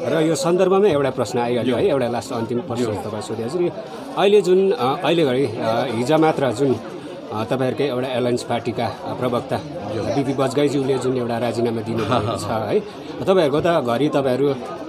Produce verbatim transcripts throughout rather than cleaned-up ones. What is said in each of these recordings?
र यो सन्दर्भमा एउटा प्रश्न आइहाल्यो है, एउटा लास्ट अन्तिम प्रश्न तपाईँ सोधेको छु। अहिले जुन अहिले घडी हिजो मात्र जुन तपाईँहरूकै एउटा एलायन्स पार्टीका प्रवक्ता बिपी बजगाईज्यूले जुन एउटा राजीनामा दिनुभएको छ है, तपाईँहरूको त घरि तपाईँहरू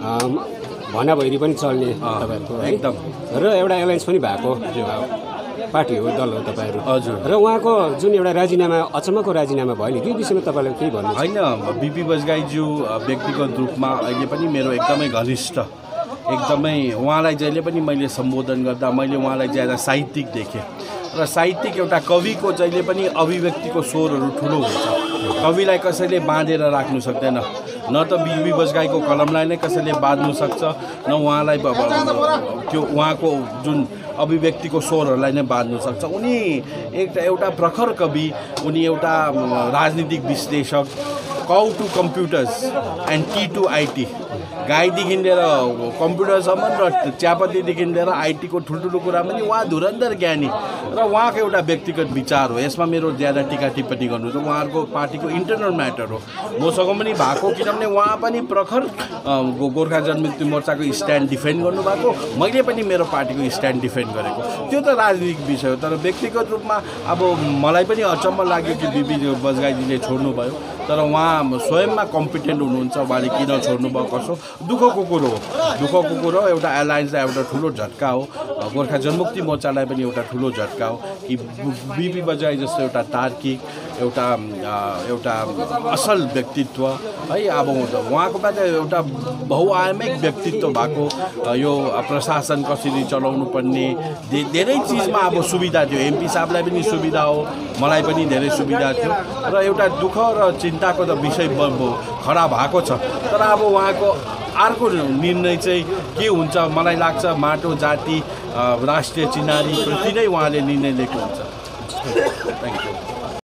भना भइरी पनि चल्ने तपाईँहरूको है, एकदम र एउटा एलायन्स पनि भएको पार्टी हो, दल हो तपाईँहरू। हजुर। र उहाँको जुन एउटा राजीनामा अचम्मको राजीनामा भयो नि, त्यो विषयमा तपाईँलाई केही भन्नु? होइन, बिपी बजगाईज्यू व्यक्तिगत रूपमा अहिले पनि मेरो एकदमै घनिष्ठ, एकदमै उहाँलाई जहिले पनि मैले सम्बोधन गर्दा मैले उहाँलाई ज्यादा साहित्यिक देखेँ र साहित्यिक एउटा कविको जहिले पनि अभिव्यक्तिको स्वरहरू ठुलो हुन्छ। कविलाई कसैले बाँधेर राख्नु सक्दैन, न त बिपी बजगाईको कलमलाई नै कसैले बाँध्नु सक्छ, न उहाँलाई त्यो उहाँको जुन अभिव्यक्तिको स्वरहरूलाई नै बाँध्नु सक्छ। उनी एउटा एउटा प्रखर कवि, उनी एउटा राजनीतिक विश्लेषक, cow to computers and tea to IT, गाईदेखि लिएर कम्प्युटरसम्म र चियापत्तीदेखि लिएर आइटीको ठुल्ठुलो कुरामा पनि उहाँ धुरन्धर ज्ञानी र उहाँको एउटा व्यक्तिगत विचार हो। यसमा मेरो ज्यादा टिका टिप्पणी गर्नु त उहाँहरूको पार्टीको इन्टरनल म्याटर हो, मसँग पनि भएको, किनभने उहाँ पनि प्रखर गोर्खा जनमुक्ति मोर्चाको स्ट्यान्ड डिफेन्ड गर्नुभएको, मैले पनि मेरो पार्टीको स्ट्यान्ड डिफेन्ड गरेको। त्यो त राजनीतिक विषय हो, तर व्यक्तिगत रूपमा अब मलाई पनि अचम्म लाग्यो कि बिपी बजगाईजीले छोड्नुभयो, तर उहाँ स्वयंमा कम्पिटेन्ट हुनुहुन्छ, उहाँले किन छोड्नुभयो कसो दुःखको कुरो हो, दुःखको कुरो हो। एउटा एलायन्सलाई एउटा ठुलो झट्का हो, गोर्खा जनमुक्ति मोर्चालाई पनि एउटा ठुलो झट्का हो कि बिपी बजगाई जस्तो एउटा तार्किक, एउटा एउटा असल व्यक्तित्व है, अब उहाँको त एउटा बहुआयामिक व्यक्तित्व भएको, यो प्रशासन कसरी चलाउनु पर्ने धेरै चिजमा अब सुविधा थियो। एमपी साहबलाई पनि सुविधा हो, मलाई पनि धेरै सुविधा थियो, र एउटा दुःख र चिन्ताको त विषय खडा भएको छ। तर अब उहाँको अर्को निर्णय चाहिँ के हुन्छ मलाई लाग्छ, माटो जाति राष्ट्रिय चिनारीप्रति नै उहाँले निर्णय लिएको हुन्छ। Thank you.